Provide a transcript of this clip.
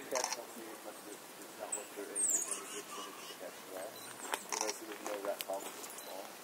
catch not seeing as much as it's not what they're in the good footage to catch that. You know, so there's no rat problems anymore.